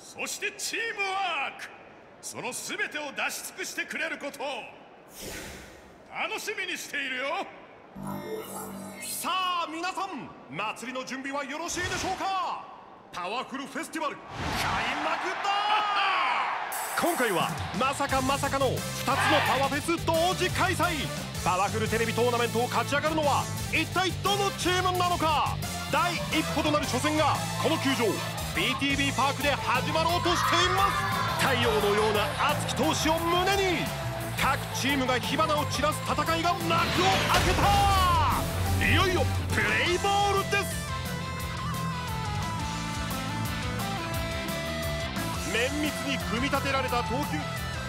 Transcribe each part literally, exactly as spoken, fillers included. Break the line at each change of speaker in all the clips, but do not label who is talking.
そしてチームワーク、その全てを出し尽くしてくれることを楽しみにしているよ。
さあ皆さん、祭りの準備はよろしいでしょうか。パワフルフェスティバル開幕だ今回はまさかまさかのふたつのパワフェス同時開催。パワフルテレビトーナメントを勝ち上がるのは一体どのチームなのか。第一歩となる初戦がこの球場 ビーティービー パークで始まろうとしています。太陽のような熱き闘志を胸に各チームが火花を散らす戦いが幕を開けた。いよいよプレイボールです。綿密に組み立てられた投球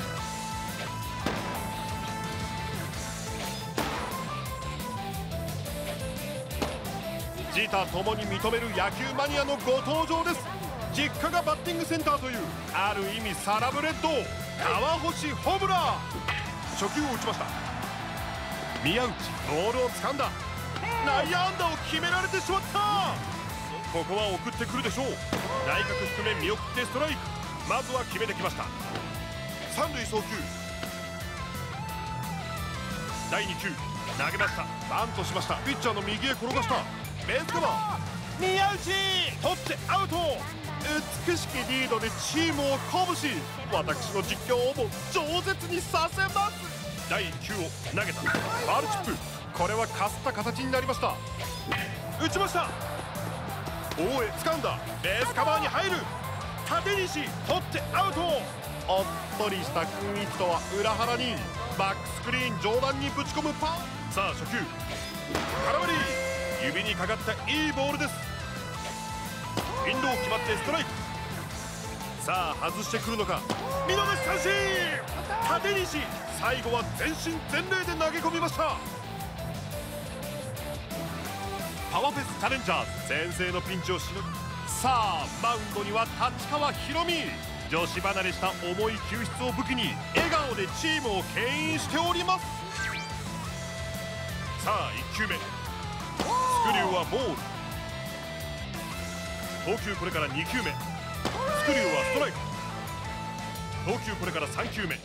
自他ともに認める野球マニアのご登場です。実家がバッティングセンターというある意味サラブレッド川星ホムラ。初球を打ちました。宮内ボールを掴んだ。内野安打を決められてしまった。ここは送ってくるでしょう。内角低め見送ってストライク。まずは決めてきました。三塁送球。だいに球投げました。バントしました。ピッチャーの右へ転がした。ベースカバー。宮内取ってアウト。美しきリードでチームを鼓舞し、私の実況をも饒舌にさせます。だいいっ球を投げた。ファウルチップ。これはかすった形になりました。打ちました。大江掴んだ。ベースカバーに入る。立西取ってアウト。おっとりした雰囲気とは裏腹にバックスクリーン上段にぶち込むパン。さあ初球空振り。指にかかったいいボールです。インロー決まってストライク。さあ外してくるのか。見逃し三振。立西最後は全身全霊で投げ込みました。パワフェスチャレンジャーズ先制のピンチをしのぎ、さあマウンドには立川博美。女子離れした重い球質を武器に笑顔でチームを牽引しております。さあいっ球目スクリューはボール。投球これからに球目スクリューはストライク。投球これからさん球目打った。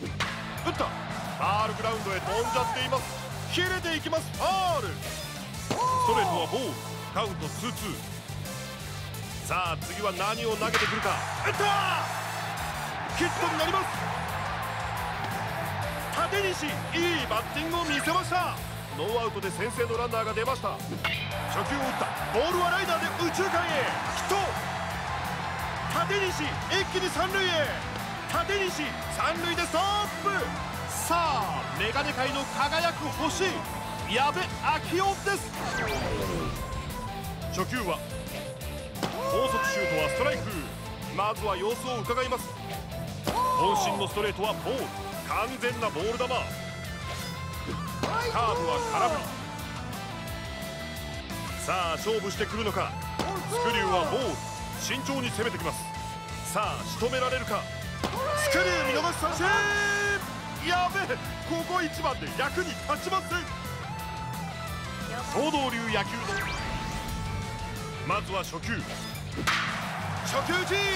ファールグラウンドへ飛んじゃっています。切れていきます。ファール。ストレートはボール。カウントツーツー。さあ次は何を投げてくるか。打ったヒットになります。立西いいバッティングを見せました。ノーアウトで先制のランナーが出ました。初球を打った。ボールはライナーで右中間へヒット。立西一気に三塁へ。立西三塁でストップ。さあメガネ界の輝く星矢部昭夫です。初球は高速シュートはストライク。まずは様子を伺います。渾身のストレートはボール。完全なボール球。カーブは空振り。さあ勝負してくるのか。スクリューはボール。慎重に攻めてきます。さあ仕留められるか。スクリュー見逃し三振。やべえ、ここ一番で役に立ちません。東道流野球のまずは初球初球打ち。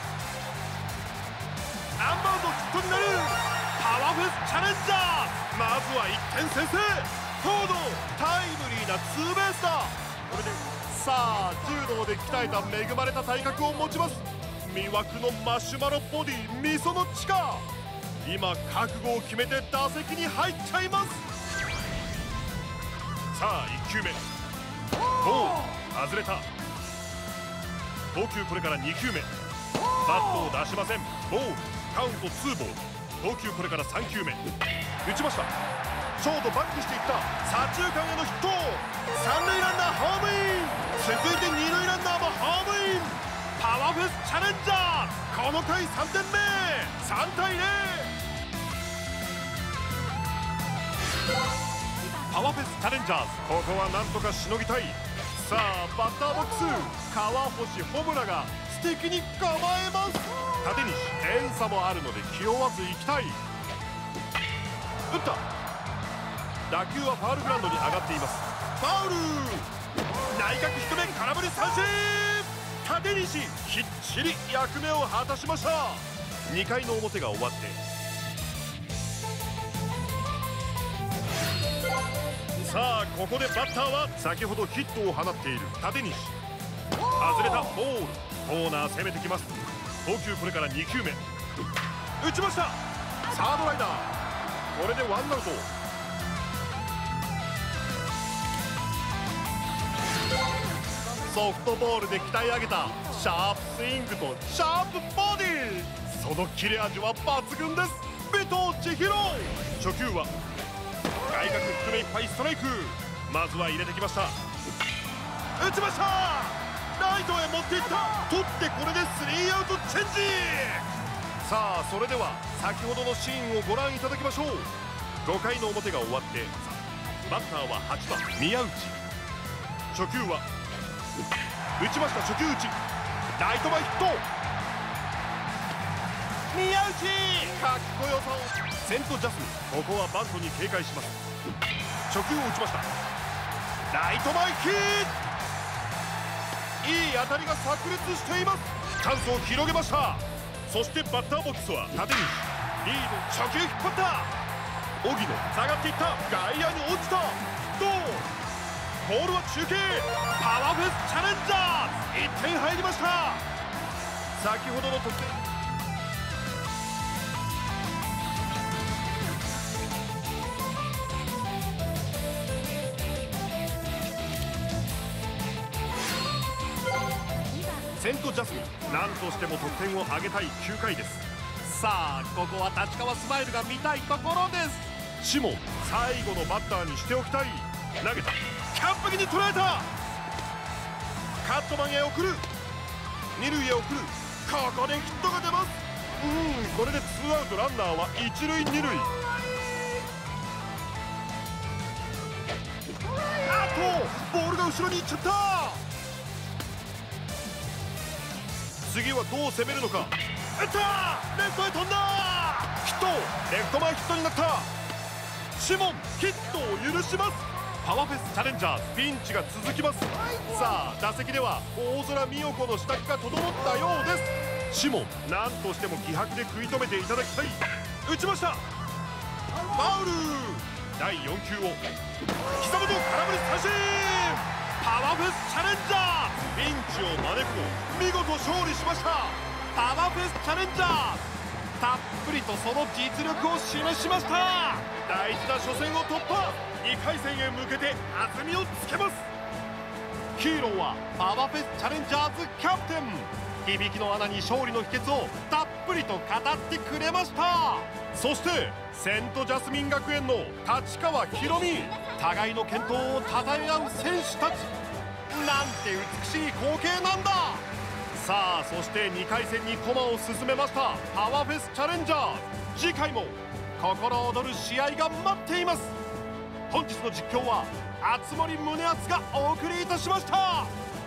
アンバウンドヒットになる。パワフェスチャレンジャーまずはいってん先制。東道タイムリーなツーベースだ。これでさあ柔道で鍛えた恵まれた体格を持ちます。魅惑のマシュマロボディ味噌の地下。今覚悟を決めて打席に入っちゃいます。さあいっ球目ボール外れた。投球これからに球目バットを出しません。ボールカウントツーボール。投球これからさん球目打ちました。ショートバックしていった。左中間へのヒット。三塁ランナーホームイン。続いて二塁ランナーもホームイン。パワフェスチャレンジャーこの回さんてんめさんたいゼロ。パワフェスチャレンジャーズここはなんとかしのぎたい。さあバッターボックス川星ホムラが素敵に構えます。立西点差もあるので気負わず行きたい。打った。打球はファウルグラウンドに上がっています。ファウル。内角低め空振り三振。 立西きっちり役目を果たしました。にかいの表が終わってさあここでバッターは先ほどヒットを放っている立西。外れたボール。コーナー攻めてきます。投球これからにきゅうめ打ちました。サードライナー。これでワンアウト。ソフトボールで鍛え上げたシャープスイングとシャープボディ、その切れ味は抜群です。尾藤千尋。初球は外角低めいっぱいストライク。まずは入れてきました。打ちました。ライトへ持っていった。取ってこれでスリーアウトチェンジ。さあそれでは先ほどのシーンをご覧いただきましょう。ごかいの表が終わってバッターははちばん宮内。初球は打ちました。初球打ちライト前ヒット。宮内かっこよさを。セントジャスミン、ここはバントに警戒します。初球を打ちました。ライト前ヒット。いい当たりが炸裂しています。チャンスを広げました。そしてバッターボックスは立西。リード。初球引っ張った。荻野下がっていった。外野に落ちた。どうボールは中継。パワーフェスチャレンジャー。いってん入りました。先ほどの得点。セントジャスミン、なんとしても得点を挙げたいきゅうかいです。さあここは立川スマイルが見たいところです。シモン、最後のバッターにしておきたい。投げた。完璧に捉えた。カットマンへ送る。二塁へ送る。ここでヒットが出ます。うんこれでツーアウトランナーは一塁二塁。あとボールが後ろに行っちゃった。次はどう攻めるのか。打った。レフトへ飛んだ。ヒット。レフト前ヒットになった。シモンヒットを許します。パワーフェスチャレンジャーズピンチが続きます。さあ打席では大空美代子の支度が整ったようです。シモン、何としても気迫で食い止めていただきたい。打ちました。ファウル。だいよんきゅうを膝元空振り三振。パワーフェスチャレンジャーズピンチを招くも見事勝利しました。パワーフェスチャレンジャーズたっぷりとその実力を示しました。大事な初戦を突破。にかい戦へ向けて弾みをつけます。ヒーローはパワーフェスチャレンジャーズキャプテン。響きの穴に勝利の秘訣をたっぷりと語ってくれました。そしてセントジャスミン学園の立川博美、互いの健闘をたたえ合う選手たち。なんて美しい光景なんだ。さあそしてにかい戦に駒を進めましたパワーフェスチャレンジャーズ。次回も心躍る試合が待っています。本日の実況は熱森宗敦がお送りいたしました。